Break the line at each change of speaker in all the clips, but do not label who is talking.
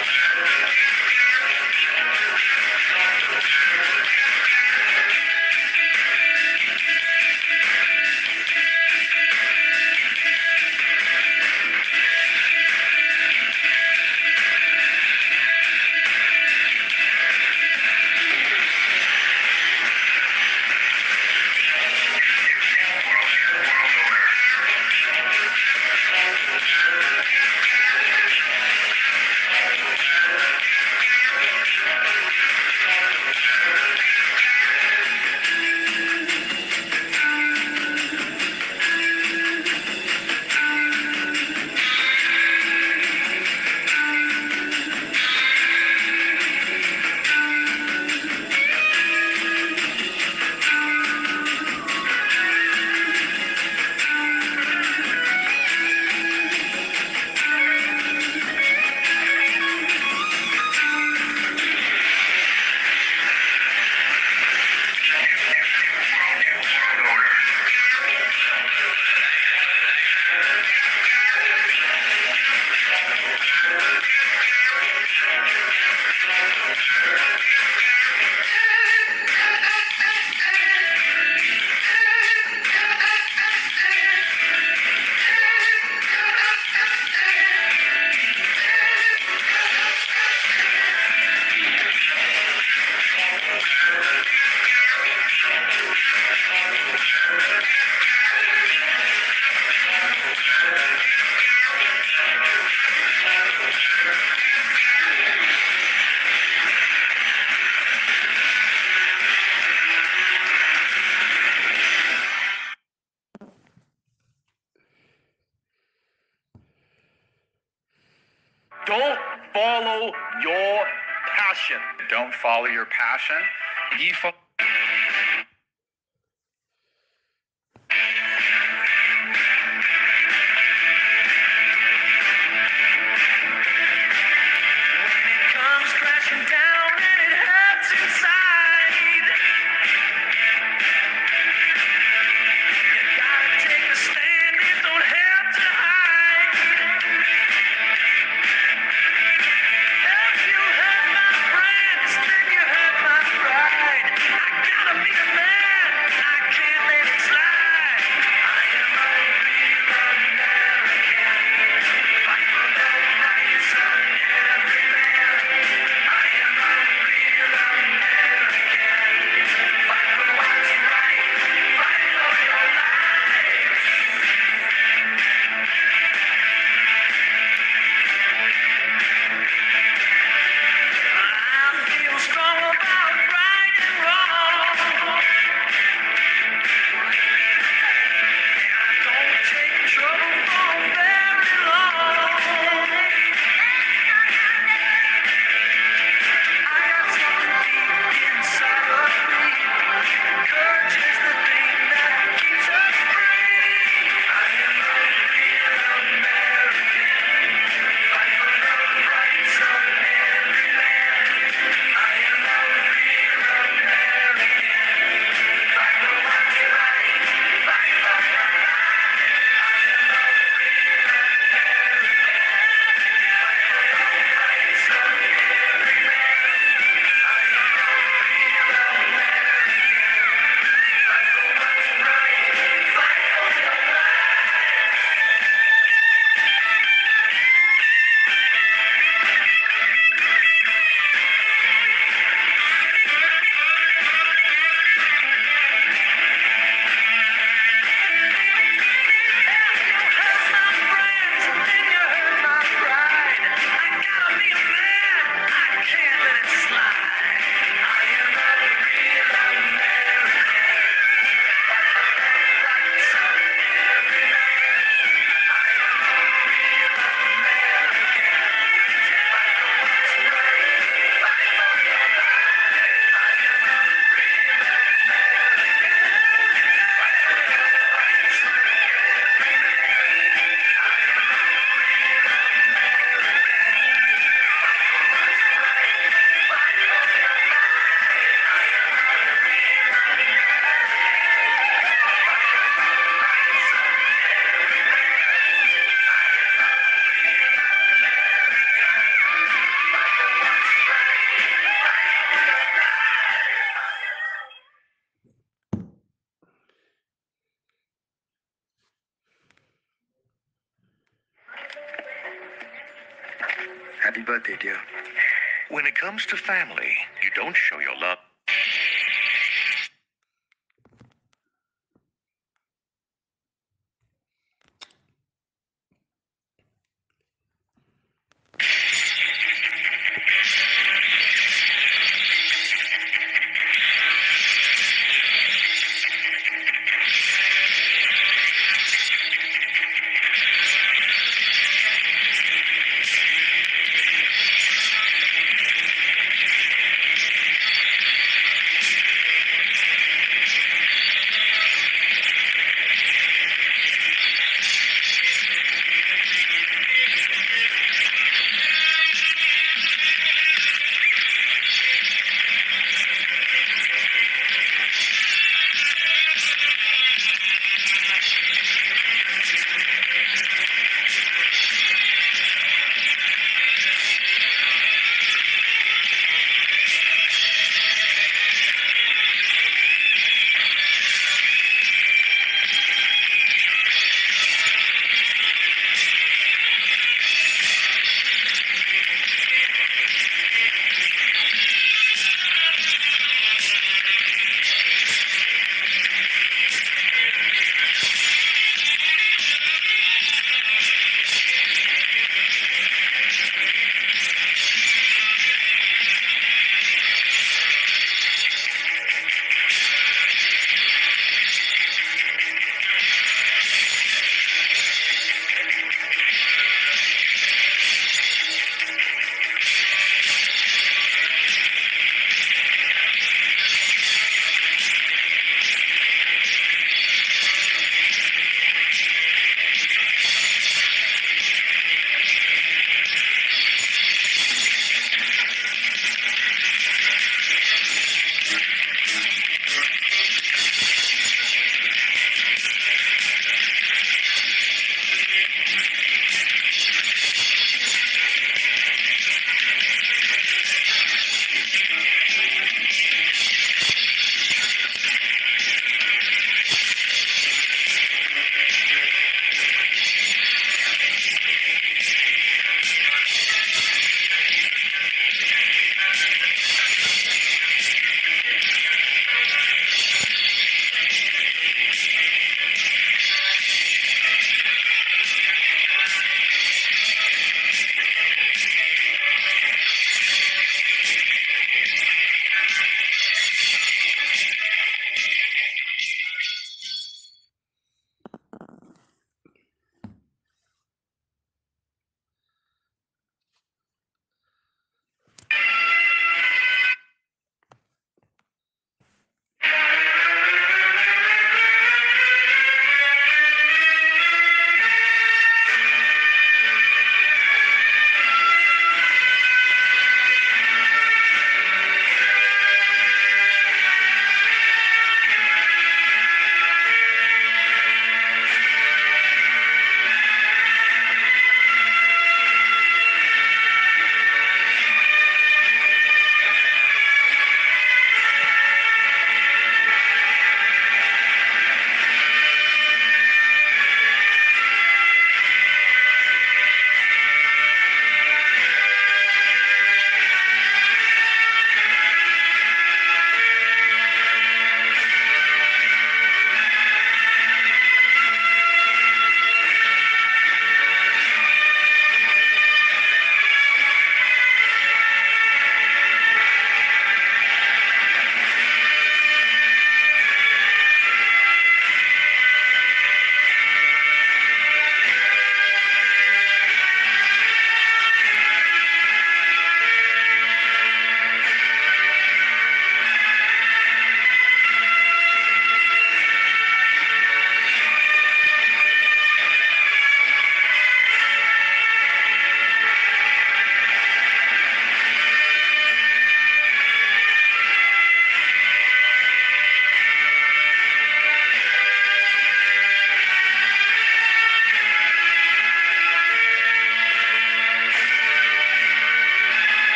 Don't follow your passion.
Don't follow your passion. Ye fo-
Comes crashing down and it hurts inside. You gotta take a stand, it don't have to hide. If you hurt my friends, then you hurt my pride.
Happy birthday, dear.
When it comes to family, you don't show your love.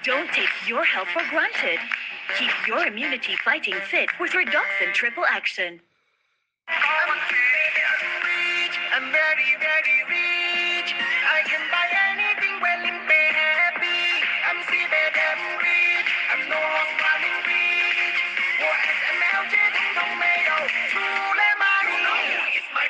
Don't take your health for granted. Keep your immunity fighting fit with Redoxon Triple Action.
I'm very, very rich. I can buy anything well in baby. I'm super damn rich. I'm no running rich. What SML didn't know me. Truly my it's my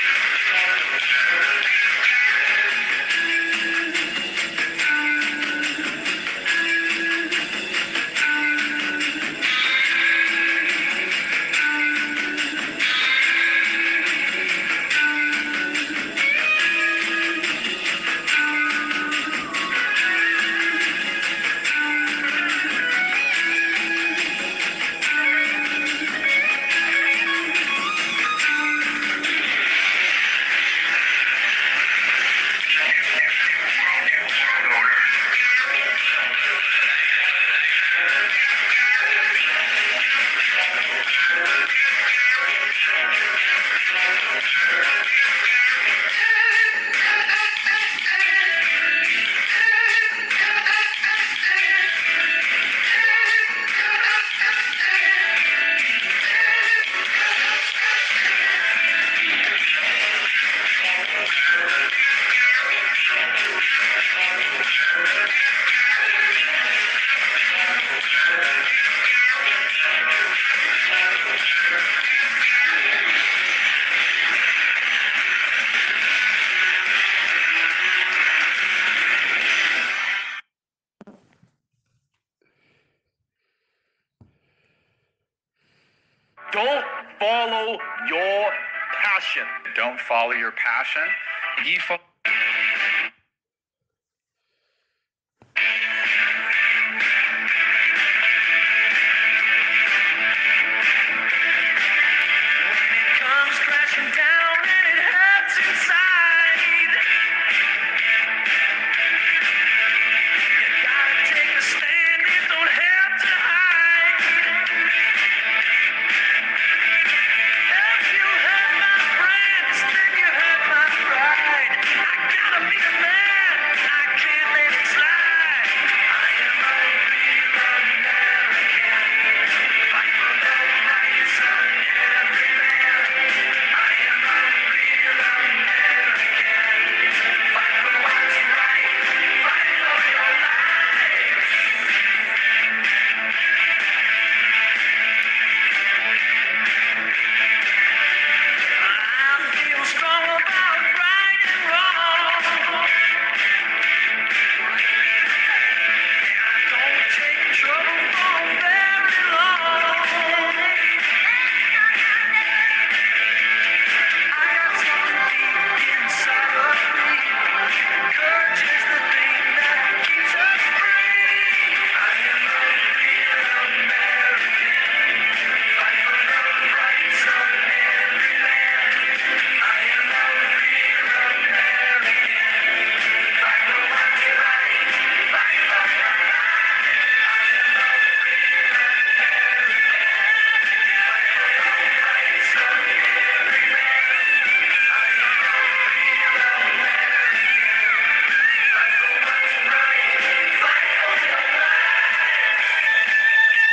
Don't follow your passion.
Don't follow your passion. Ye follow.
Comes crashing down and it hurts inside. You gotta take a stand, it don't have to hide. If you hurt my friends, then you hurt my pride. I gotta be a man, I can't let it slide. I am a real American, fight for the rights of every man. I am a real American, fight for what's right, fight for your life. I feel strong about right and wrong. I don't take trouble for very long. I got something deep inside of me. Courage is the thing that keeps us free. I am a real American, fight for the rights of every man. I am a real American, fight for what's right, fight for your life. I am a real American, fight for the rights of every man. I am a real American, fight for what's right, fight for your life.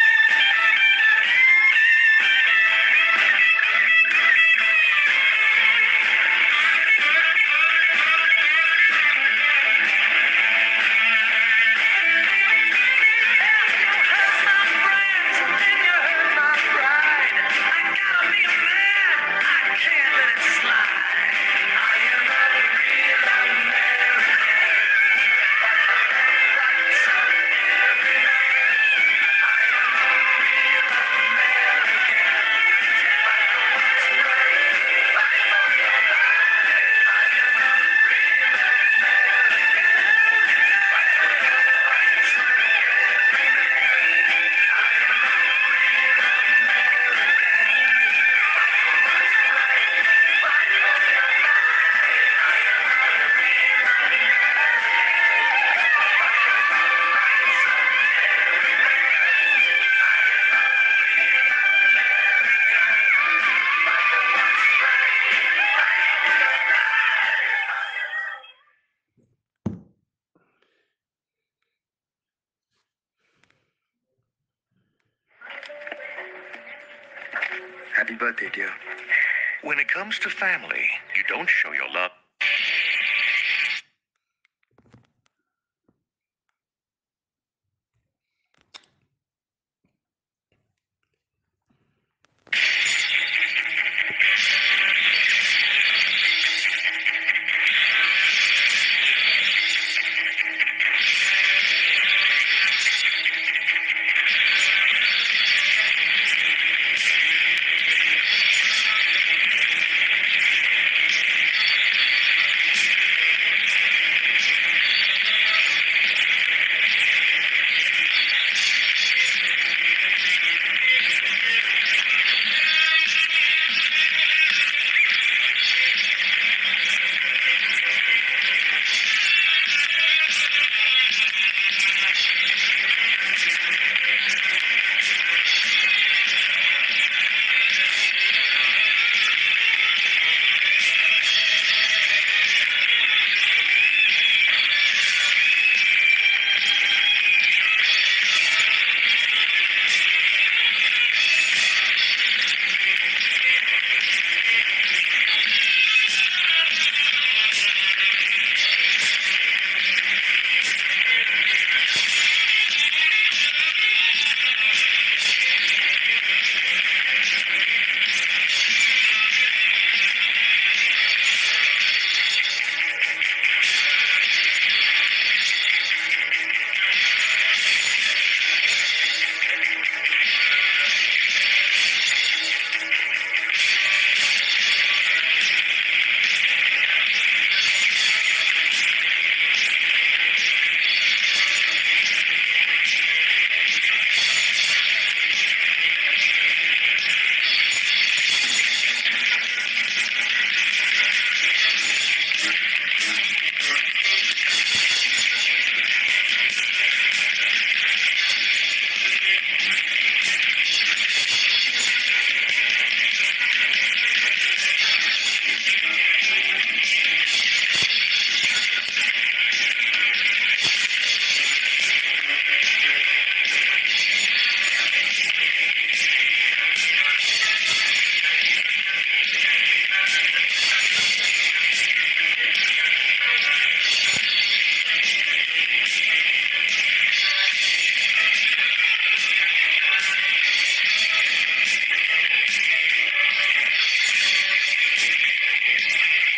If you hurt my friends, then you hurt my pride. I gotta be a man, I can't let it slide. I am a real American, fight for the rights of every man. I am a real American, fight for what's right, fight for your life. I am a real American, fight for the rights of every man. I am a real American, fight for what's right, fight for your life. I am a real American, fight for the rights of every man. I am a real American, fight for what's right, fight for your life. Happy birthday, dear.
When it comes to family, you don't show your love.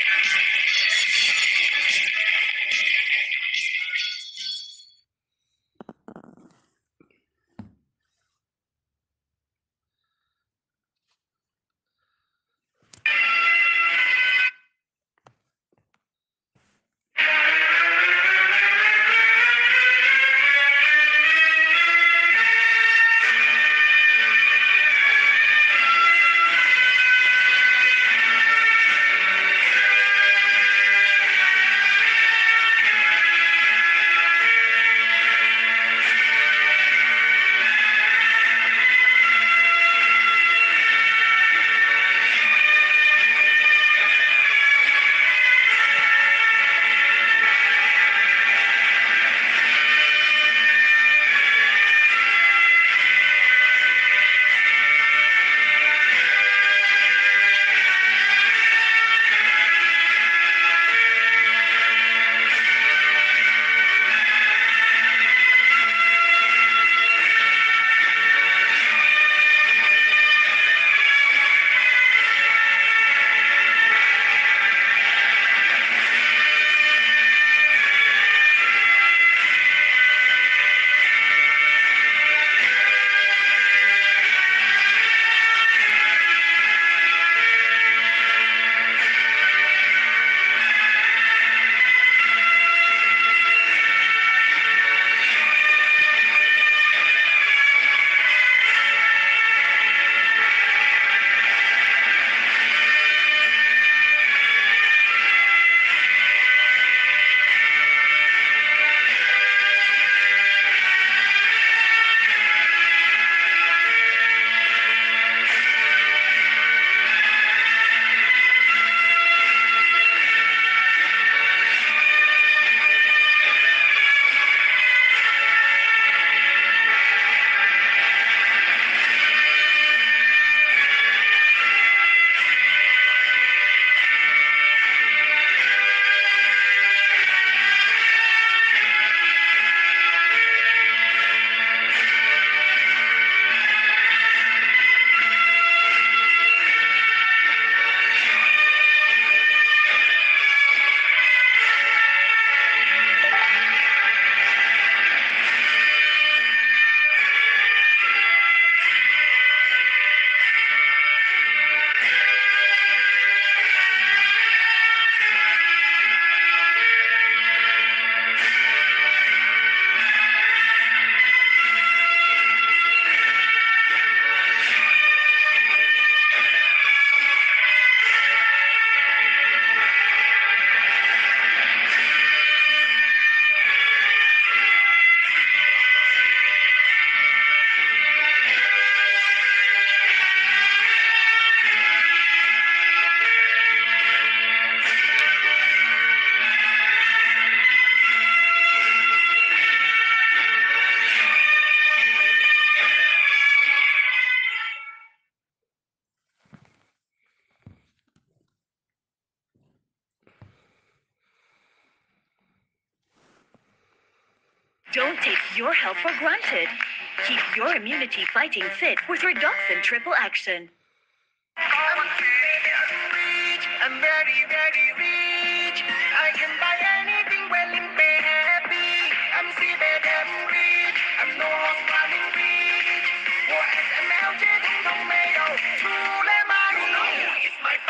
Don't take your health for granted. Keep your immunity fighting fit with Redoxon Triple Action.
I'm very, very rich. I can buy anything well and be happy. I'm super damn rich. I'm no running rich. What SML did in tomato? True lemon. You know it's my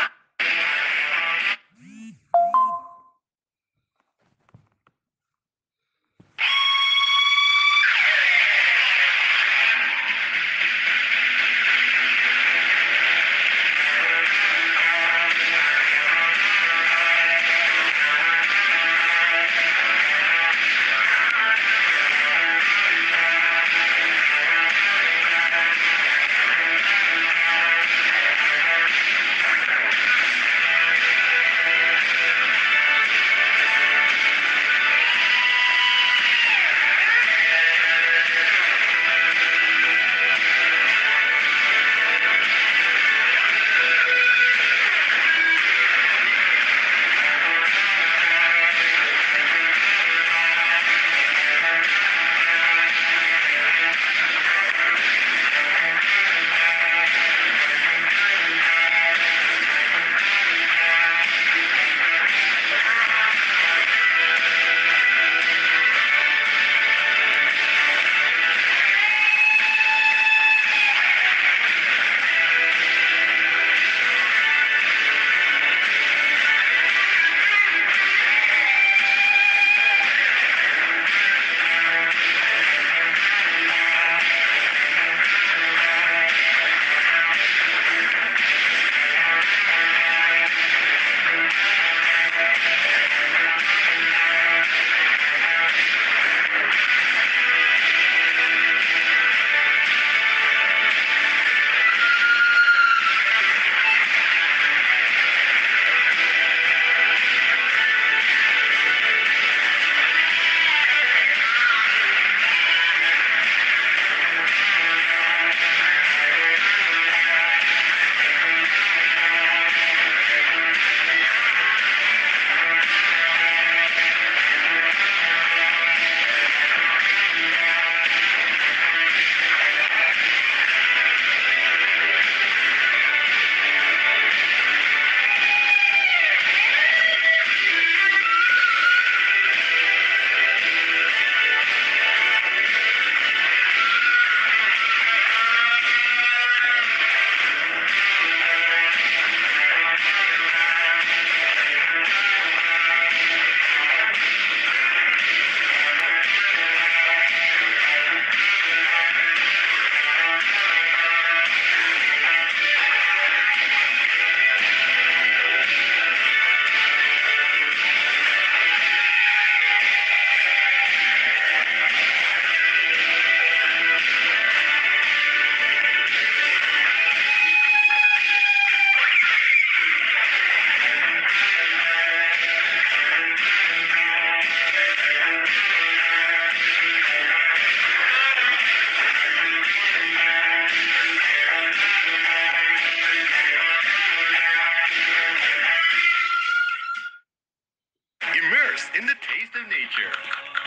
in the taste of nature.